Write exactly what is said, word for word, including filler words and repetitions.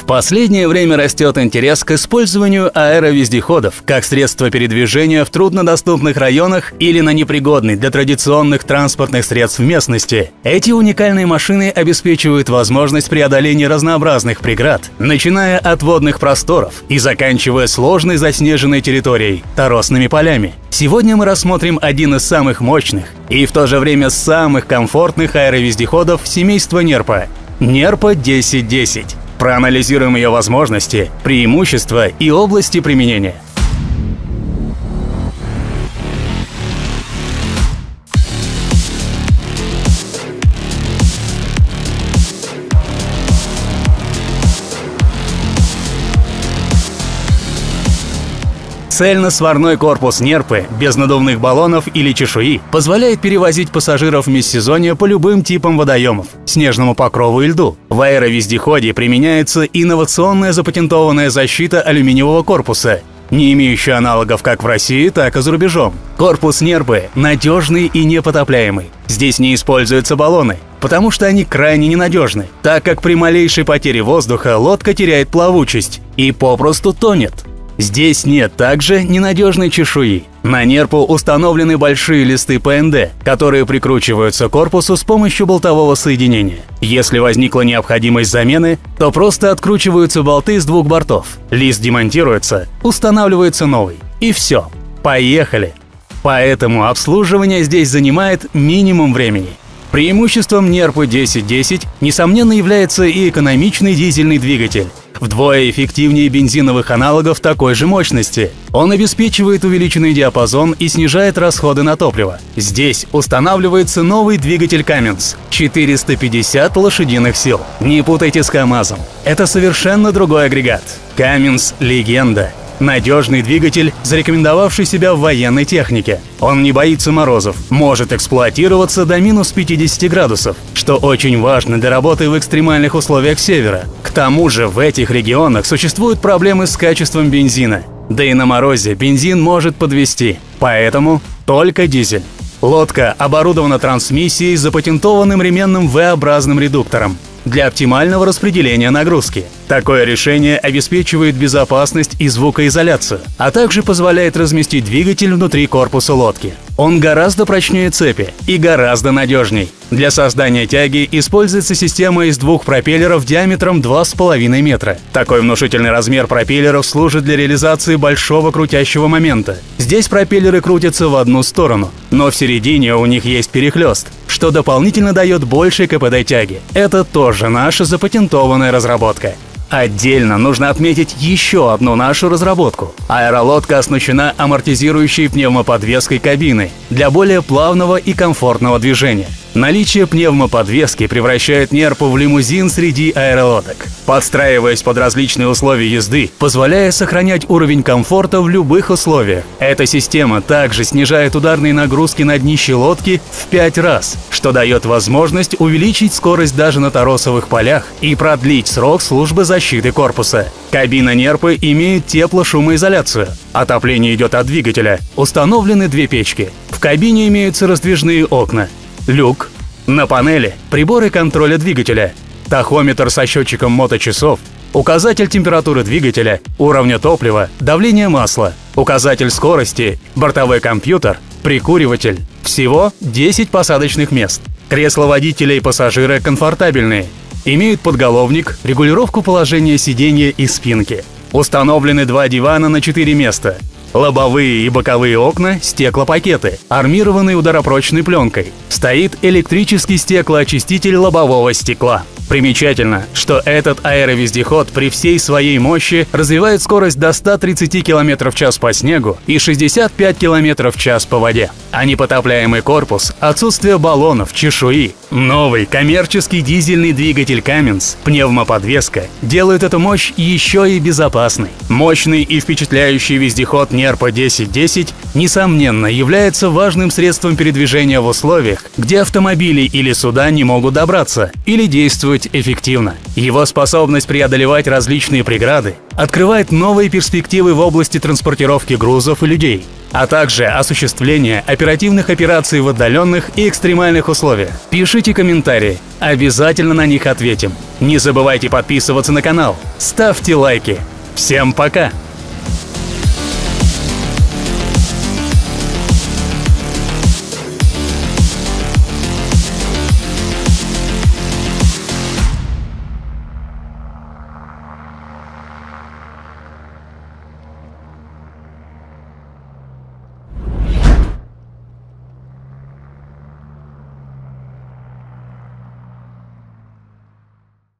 В последнее время растет интерес к использованию аэровездеходов как средство передвижения в труднодоступных районах или на непригодной для традиционных транспортных средств местности. Эти уникальные машины обеспечивают возможность преодоления разнообразных преград, начиная от водных просторов и заканчивая сложной заснеженной территорией – торосными полями. Сегодня мы рассмотрим один из самых мощных и в то же время самых комфортных аэровездеходов семейства Нерпа – Нерпа десять десять. Проанализируем ее возможности, преимущества и области применения. Цельно-сварной корпус Нерпы без надувных баллонов или чешуи позволяет перевозить пассажиров в межсезонье по любым типам водоемов, снежному покрову и льду. В аэровездеходе применяется инновационная запатентованная защита алюминиевого корпуса, не имеющая аналогов как в России, так и за рубежом. Корпус Нерпы надежный и непотопляемый. Здесь не используются баллоны, потому что они крайне ненадежны, так как при малейшей потере воздуха лодка теряет плавучесть и попросту тонет. Здесь нет также ненадежной чешуи. На Нерпу установлены большие листы пэ эн дэ, которые прикручиваются к корпусу с помощью болтового соединения. Если возникла необходимость замены, то просто откручиваются болты с двух бортов, лист демонтируется, устанавливается новый. И все. Поехали! Поэтому обслуживание здесь занимает минимум времени. Преимуществом Нерпы десять десять, несомненно, является и экономичный дизельный двигатель. Вдвое эффективнее бензиновых аналогов такой же мощности. Он обеспечивает увеличенный диапазон и снижает расходы на топливо. Здесь устанавливается новый двигатель Cummins – четыреста пятьдесят лошадиных сил. Не путайте с КамАЗом. Это совершенно другой агрегат. Cummins – легенда. Надежный двигатель, зарекомендовавший себя в военной технике. Он не боится морозов, может эксплуатироваться до минус пятидесяти градусов, что очень важно для работы в экстремальных условиях севера. К тому же в этих регионах существуют проблемы с качеством бензина. Да и на морозе бензин может подвести, поэтому только дизель. Лодка оборудована трансмиссией с запатентованным ременным вэ-образным редуктором для оптимального распределения нагрузки. Такое решение обеспечивает безопасность и звукоизоляцию, а также позволяет разместить двигатель внутри корпуса лодки. Он гораздо прочнее цепи и гораздо надежней. Для создания тяги используется система из двух пропеллеров диаметром два с половиной метра. Такой внушительный размер пропеллеров служит для реализации большого крутящего момента. Здесь пропеллеры крутятся в одну сторону, но в середине у них есть перехлёст, что дополнительно дает больший ка пэ дэ тяги. Это тоже наша запатентованная разработка. Отдельно нужно отметить еще одну нашу разработку. Аэролодка оснащена амортизирующей пневмоподвеской кабиной для более плавного и комфортного движения. Наличие пневмоподвески превращает Нерпу в лимузин среди аэролодок, подстраиваясь под различные условия езды, позволяя сохранять уровень комфорта в любых условиях. Эта система также снижает ударные нагрузки на днище лодки в пять раз, что дает возможность увеличить скорость даже на торосовых полях и продлить срок службы защиты корпуса. Кабина Нерпы имеет тепло-шумоизоляцию. Отопление идет от двигателя. Установлены две печки. В кабине имеются раздвижные окна. Люк. На панели приборы контроля двигателя, тахометр со счетчиком моточасов, указатель температуры двигателя, уровня топлива, давления масла, указатель скорости, бортовой компьютер, прикуриватель. Всего десять посадочных мест. Кресла водителя и пассажира комфортабельные. Имеют подголовник, регулировку положения сиденья и спинки. Установлены два дивана на четыре места. Лобовые и боковые окна – стеклопакеты, армированные ударопрочной пленкой. Стоит электрический стеклоочиститель лобового стекла. Примечательно, что этот аэровездеход при всей своей мощи развивает скорость до ста тридцати километров в час по снегу и шестидесяти пяти километров в час по воде. А непотопляемый корпус, отсутствие баллонов, чешуи, новый коммерческий дизельный двигатель Cummins, пневмоподвеска делают эту мощь еще и безопасной. Мощный и впечатляющий вездеход Нерпа десять десять, несомненно, является важным средством передвижения в условиях, где автомобили или суда не могут добраться или действуют эффективно. Его способность преодолевать различные преграды открывает новые перспективы в области транспортировки грузов и людей. а также осуществление оперативных операций в отдаленных и экстремальных условиях. Пишите комментарии, обязательно на них ответим. Не забывайте подписываться на канал, ставьте лайки. Всем пока!